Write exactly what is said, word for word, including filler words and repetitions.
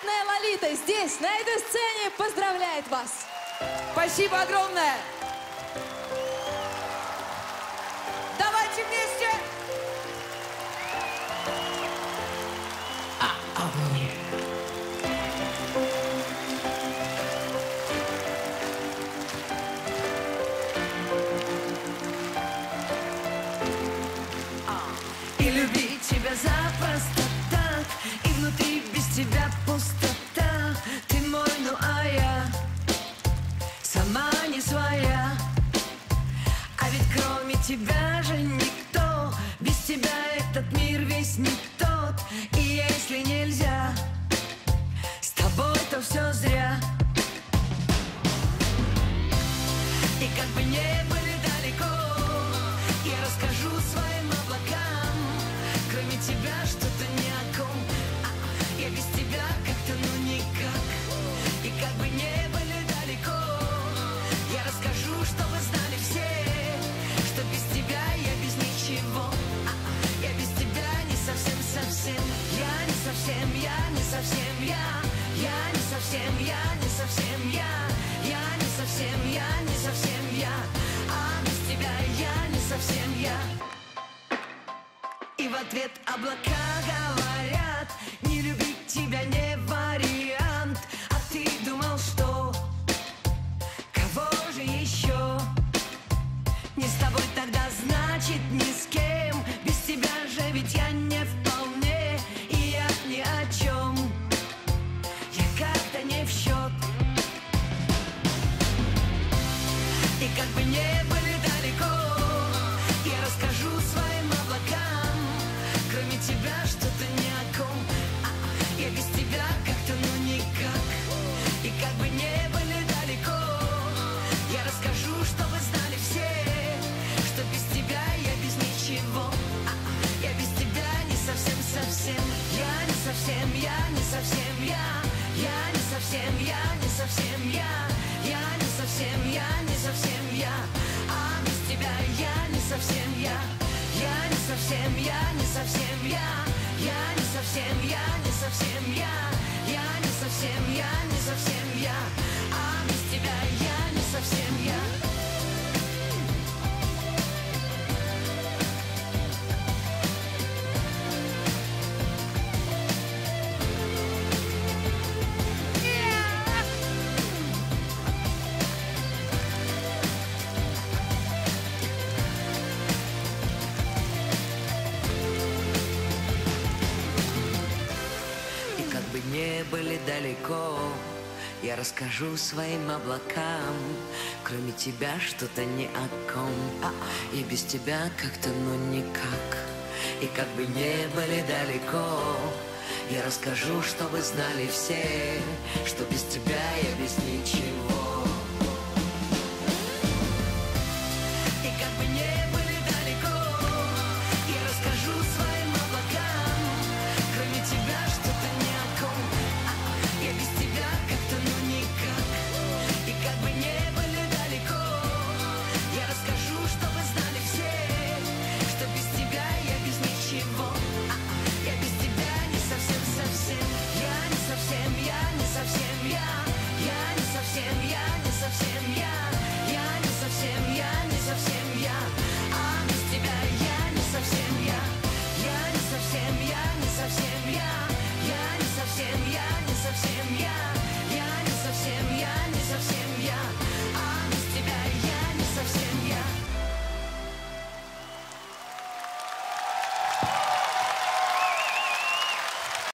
Невероятная Лолита здесь, на этой сцене, поздравляет вас. Спасибо огромное. Давайте вместе. И любить тебя запросто так, и внутри без тебя пустота. Ты мой, ну а я сама не своя. А ведь кроме тебя же никто, без тебя этот мир весь не тот. И если нельзя с тобой, то все зря. И как бы не были далеко, я расскажу своим облакам. Кроме тебя что-то ни о ком, а, я без тебя как-то ну никак. И как бы не были далеко, я расскажу, чтобы знали все, что без тебя я без ничего, а, я без тебя не совсем-совсем. Я не совсем, я не совсем я, я не совсем, я не совсем я, я не совсем, я не совсем я, а без тебя я не совсем я. И в ответ облака говорят: не любить тебя не вариант. А ты думал, что кого же еще? Не с тобой тогда, значит ни с кем. Без тебя же ведь я не вполне, и я ни о чем, я как-то не в счет. И как бы не были далеко, я расскажу своим облакам. Кроме тебя что-то ни о ком, а, я без тебя как-то ну никак. И как бы не были далеко, я расскажу, чтобы знали все, что без тебя я без ничего, а, я без тебя не совсем-совсем. Я не совсем, я не совсем я, я не совсем, я не совсем я, я не совсем, я не совсем я, а без тебя я не совсем я. Я не совсем, я не совсем я, я не совсем, я не совсем я, я не совсем, я не совсем я, а без тебя я не совсем я. Не были далеко, я расскажу своим облакам. Кроме тебя что-то ни о ком, а и без тебя как-то ну никак. И как бы не были далеко, я расскажу, чтобы знали все, что без тебя я без ничего.